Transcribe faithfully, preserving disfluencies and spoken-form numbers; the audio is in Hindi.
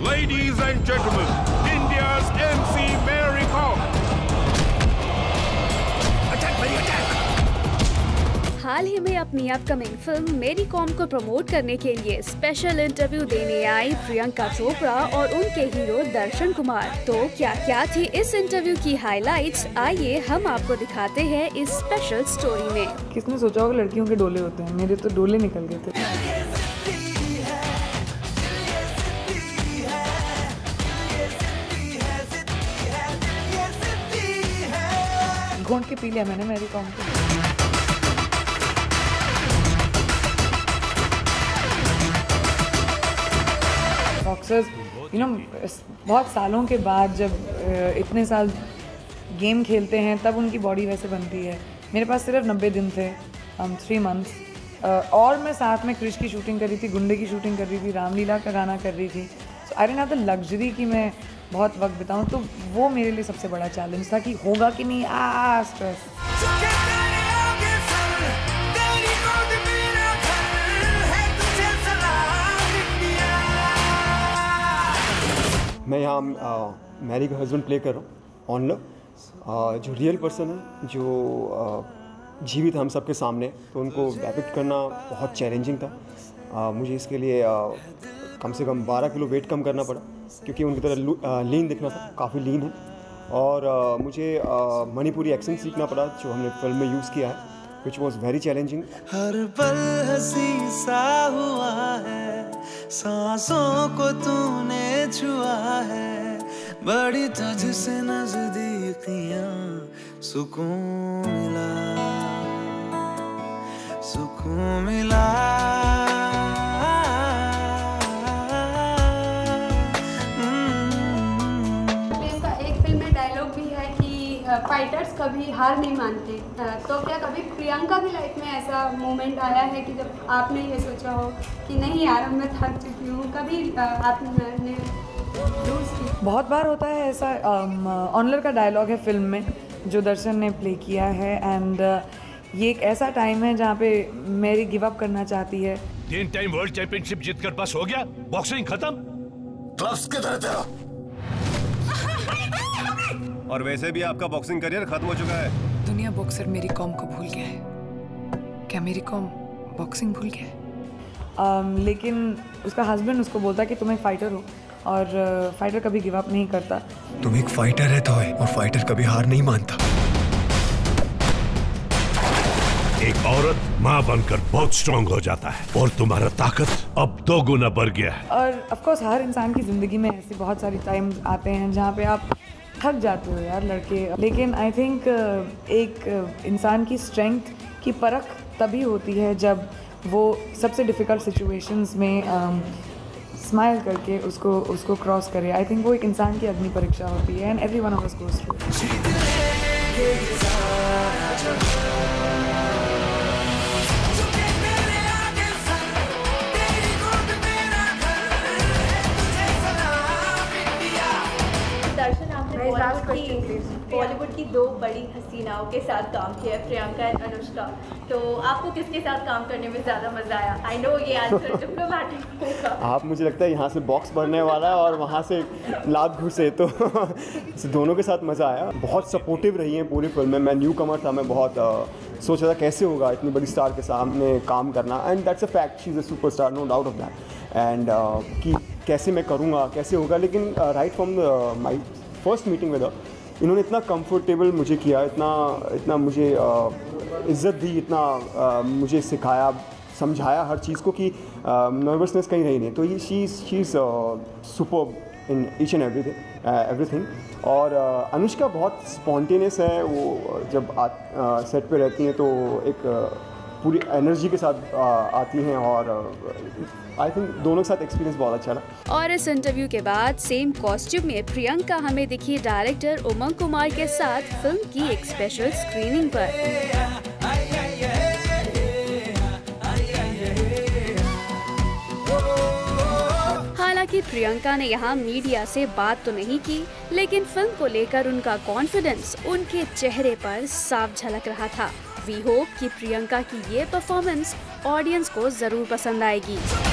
Ladies and gentlemen, India's M C Mary Kom. Attack, Mary, attack! हाल ही में अपनी अपकमिंग फिल्म मेरी कॉम को प्रमोट करने के लिए स्पेशल इंटरव्यू देने आई प्रियंका चोपड़ा और उनके हीरो दर्शन कुमार। तो क्या क्या थी इस इंटरव्यू की हाइलाइट्स, आइए हम आपको दिखाते हैं इस स्पेशल स्टोरी में। किसने सोचा होगा लड़कियों के डोले होते हैं, मेरे तो डोले निकल गए थे। घोंट के पी लिया मैंने मेरी कॉम को। बॉक्सर्स यू नो बहुत सालों के बाद जब इतने साल गेम खेलते हैं तब उनकी बॉडी वैसे बनती है। मेरे पास सिर्फ नब्बे दिन थे, थ्री मंथ्स, और मैं साथ में क्रिश की शूटिंग कर रही थी, गुंडे की शूटिंग कर रही थी, रामलीला का गाना कर रही थी। So I didn't have the luxury कि मैं बहुत वक्त बिताऊं, तो वो मेरे लिए सबसे बड़ा चैलेंज था कि होगा कि नहीं। Uh stress. मैं यहाँ मैरी का हस्बैंड प्ले कर रहा हूँ, ऑन लव, जो रियल पर्सन है, जो आ, जीवित हम सबके सामने, तो उनको डेपिक्ट करना बहुत चैलेंजिंग था। आ, मुझे इसके लिए आ, कम से कम बारह किलो वेट कम करना पड़ा, क्योंकि उनकी तरह लीन दिखना था, काफ़ी लीन है। और आ, मुझे आ, मणिपुरी एक्सेंट सीखना पड़ा, जो हमने फिल्म में यूज़ किया है, which was very challenging. हर पल हंसी सा हुआ है, सांसों को तूने छुआ है, बड़ी तुझसे नजदीकियां, सुकून मिला, सुकून मिला। फाइटर्स कभी हार नहीं मानते, तो क्या कभी प्रियंका की लाइफ में ऐसा मोमेंट आया है कि जब आपने ये सोचा हो कि नहीं यार मैं थक चुकी हूँ, कभी आपने? बहुत बार होता है ऐसा। ऑनलर का डायलॉग है फिल्म में जो दर्शन ने प्ले किया है, एंड ये एक ऐसा टाइम है जहाँ पे मेरी गिव अप करना चाहती है। तीन टाइम वर्ल्ड चैंपियनशिप जीतकर बस हो गया, बॉक्सिंग खत्म, क्लब्स किधर तेरा? और वैसे भी आपका बॉक्सिंग करियर खत्म हो चुका है। दुनिया बॉक्सर मेरी कॉम को भूल गया है। क्या मेरी कॉम बॉक्सिंग भूल गया है? um, लेकिन उसका हस्बैंड उसको बोलता कि तुम एक फाइटर हो, और फाइटर कभी गिव अप नहीं करता। तुम एक फाइटर है तो है, और फाइटर कभी हार नहीं मानता। एक औरत माँ बनकर बहुत स्ट्रॉन्ग हो जाता है, और तुम्हारा ताकत अब दो गुना बढ़ गया है। और ऑफ कोर्स हर इंसान की जिंदगी में ऐसे बहुत सारी टाइम्स आते हैं जहाँ पे आप थक जाते हो यार लड़के, लेकिन आई थिंक एक इंसान की स्ट्रेंथ की परख तभी होती है जब वो सबसे डिफ़िकल्ट सिचुएशंस में स्माइल um, करके उसको उसको क्रॉस करे। आई थिंक वो एक इंसान की अग्नि परीक्षा होती है, and every one of us goes through. Bollywood की दो बड़ी हसीनाओं के साथ काम किया है, प्रियंका और अनुष्का, तो आपको किसके साथ काम करने में ज़्यादा मज़ा आया? आई नो ये आंसर डिप्लोमेटिक होगा। आप, मुझे लगता है यहाँ से बॉक्स भरने वाला है और वहाँ से लाभ घुसे, तो दोनों के साथ मज़ा आया। बहुत सपोर्टिव रही हैं पूरी फिल्म में। मैं न्यू कमर था, मैं बहुत uh, सोच रहा था कैसे होगा इतनी बड़ी स्टार के सामने काम करना, and that's a fact, she is a super star, no doubt of that. And कि कैसे मैं करूँगा, कैसे होगा, लेकिन right from my first meeting with her, इन्होंने इतना कंफर्टेबल मुझे किया, इतना इतना मुझे इज़्ज़त दी, इतना आ, मुझे सिखाया, समझाया हर चीज़ को कि नर्वसनेस कहीं रही नहीं। तो ये she she is superb in each and everything everything और uh, अनुष्का बहुत स्पॉन्टेनियस है। वो जब आ, आ, सेट पे रहती हैं तो एक uh, पूरी एनर्जी के साथ uh, आती हैं, और आई uh, थिंक दोनों के साथ एक्सपीरियंस बहुत अच्छा रहा। और इस इंटरव्यू के बाद सेम कॉस्ट्यूम में प्रियंका हमें दिखी डायरेक्टर उमंग कुमार के साथ फिल्म की एक स्पेशल स्क्रीनिंग पर। हालांकि प्रियंका ने यहाँ मीडिया से बात तो नहीं की, लेकिन फिल्म को लेकर उनका कॉन्फिडेंस उनके चेहरे पर साफ झलक रहा था। वी होप कि प्रियंका की ये परफॉर्मेंस ऑडियंस को जरूर पसंद आएगी।